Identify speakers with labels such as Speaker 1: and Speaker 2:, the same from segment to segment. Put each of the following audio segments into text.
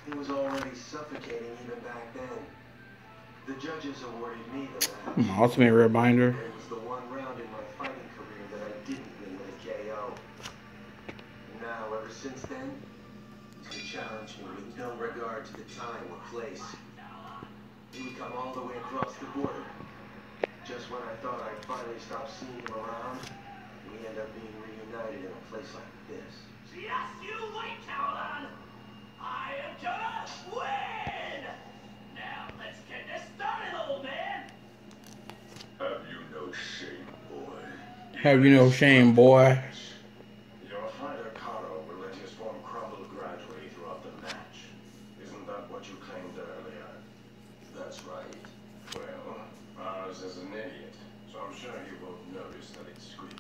Speaker 1: He was already suffocating even back then. The judges awarded me the match.
Speaker 2: Ultimate Rebinder.
Speaker 1: It was the one round in my fighting career that I didn't win with a KO. Now, ever since then, he's been challenging me with no regard to the time or place. He would come all the way across the border. Just when I thought I'd finally stop seeing him around, we end up being reunited in a place like this.
Speaker 3: Just you wait, Caroline! I am gonna win! Now let's get this started, old man!
Speaker 4: Have you no shame, boy?
Speaker 2: Have you no shame, boy?
Speaker 4: Your fighter, Karo, will let his form crumble gradually throughout the match. Isn't that what you claimed earlier?
Speaker 1: That's right.
Speaker 4: Well, ours is an idiot, so I'm sure he won't notice that it's squeaky.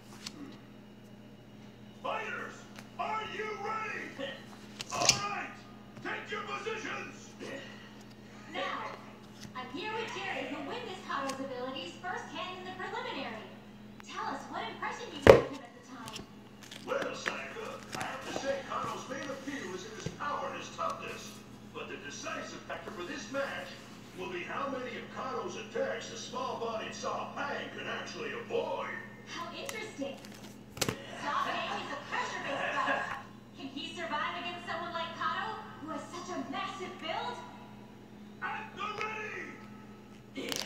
Speaker 3: Fighters, are you ready? Alright, take your positions!
Speaker 5: Now, I'm here with Jerry, who witnessed Kato's abilities firsthand in the preliminary. Tell us what impression you gave him at the time.
Speaker 3: Well, Sayaka, I have to say Kato's main appeal is in his power and his toughness. But the decisive factor for this match will be how many of Kato's attacks the small-bodied Saw Pang can actually avoid.
Speaker 5: How interesting. Saw Pang is a pressure-based fighter. Can he survive against someone like Kato, who has such a massive build?
Speaker 3: At the ready!
Speaker 6: Yeah.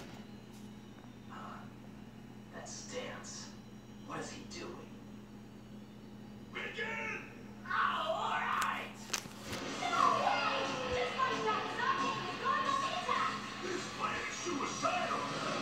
Speaker 6: That stance. What is he doing?
Speaker 3: Begin!
Speaker 5: Alright! Saw Pang! Just like that, Saw Pang is going on the attack!
Speaker 3: This fight is suicidal!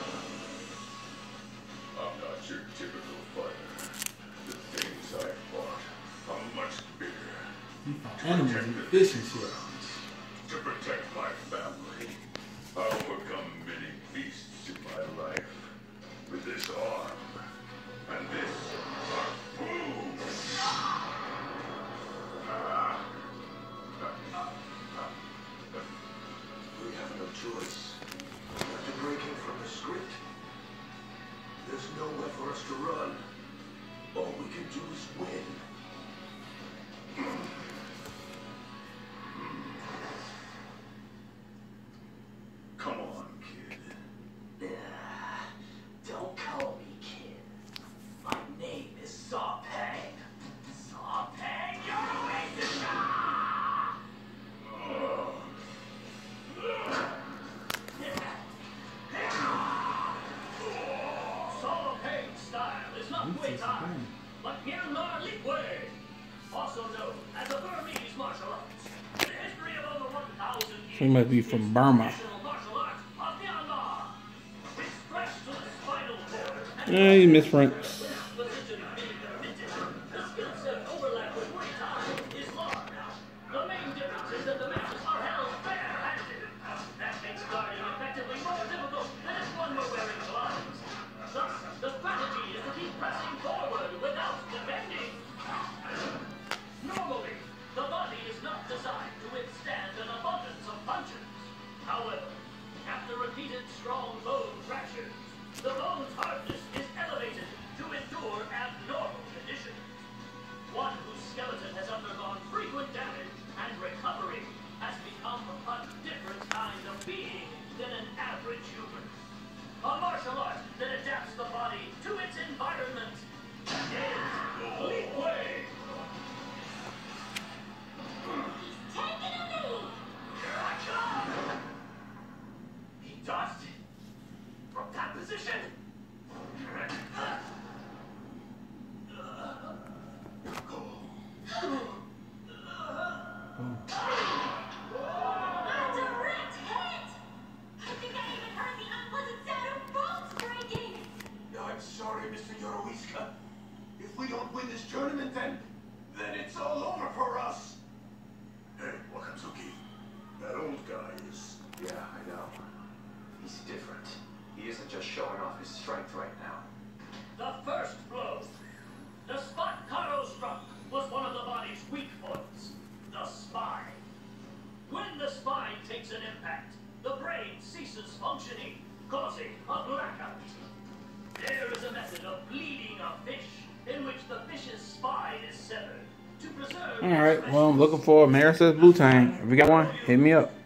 Speaker 4: I'm not your typical fighter. The things I fought are much bigger.
Speaker 2: Animal efficiency.
Speaker 4: To protect my family, I overcome many beasts in my life. With this arm and this harpoon.
Speaker 1: We have no choice. We have to break in from the script. There's nowhere for us to run. All we can do is win.
Speaker 4: Come on, kid.
Speaker 6: Don't call me kid. My name is Saw Pang. Saw Pang, you're a waste of time!
Speaker 3: Saw Pang's style is not Muay Thai, but Myanmar Leap Way, also known as a Burmese martial arts. The history of over 1,000 years.
Speaker 2: He must be from Burma.
Speaker 3: Traditional martial arts of Myanmar. Expressed to the spinal cord.
Speaker 2: Yeah, he misfronts.
Speaker 3: The skill set overlap with Muay Thai is large. The main difference is that the matches are held bare-handed. That makes guarding effectively more difficult than if one were wearing gloves. Thus, the strategy is to keep pressing forward without defending. Normally, the body is not designed to withstand an abundance of punches. However, after repeated strong bone fractures, the bone's hardness is elevated to endure abnormal conditions. One whose skeleton has undergone frequent damage and recovery has become a different kind of being than an average human. A martial art that adapts the body to its environment is Leap Way.
Speaker 5: He's taking a knee!
Speaker 3: Here I come! He dodged it from that position.
Speaker 5: A direct hit! I think I even heard the unpleasant sound of bones breaking!
Speaker 1: I'm sorry, Mr. Yorowiska. If we don't win this tournament, then it's all over for us.
Speaker 4: Hey, Wakazuki. That old guy is...
Speaker 1: Yeah, I know. He's different. He isn't just showing off his strength right now.
Speaker 3: The first blow. The spot Karo struck was one of the body's weak points, the spine. When the spine takes an impact, the brain ceases functioning, causing a blackout. There is a method of bleeding a fish in which the fish's spine is severed to preserve.
Speaker 2: Alright, well, I'm looking for a Mayor Says Blue Tank. If you got one, hit me up.